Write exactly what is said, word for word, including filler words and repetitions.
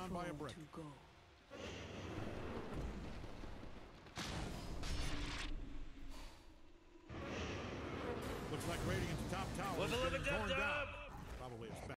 down by a brick. To go. Looks like Radiant's top tower What's is a little getting bit torn dub down. dub? Probably a